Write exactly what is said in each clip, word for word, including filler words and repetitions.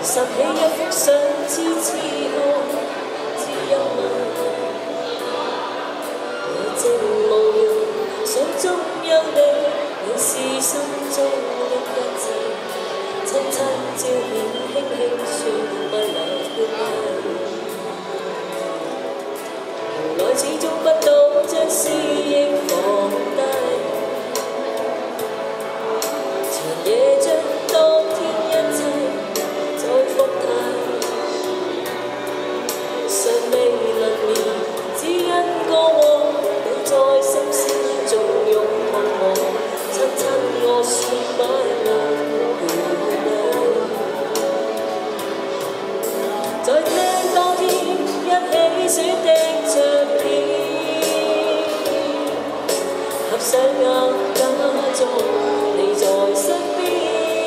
拾起一幅相知痴漢之一吻，夜靜無人，想中有你，你是心中的一切。親親照片，輕輕說快樂的愛。無奈始終不懂將思憶放低，長夜將當天一切再復提。尚未能眠，只因過往你在心思中擁抱我，親親我說快樂。在聽當天一起選的唱片，合上眼假裝你在身邊，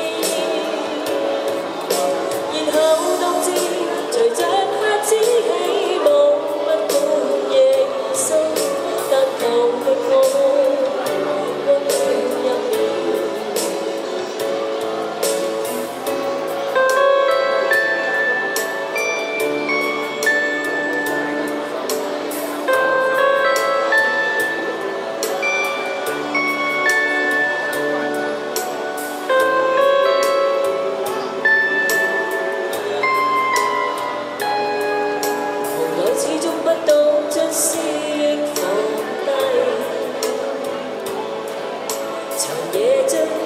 然後獨自隨着瞎子起舞，不管夜深，但求令我溫暖入眠。始終不懂將思憶放低，長夜將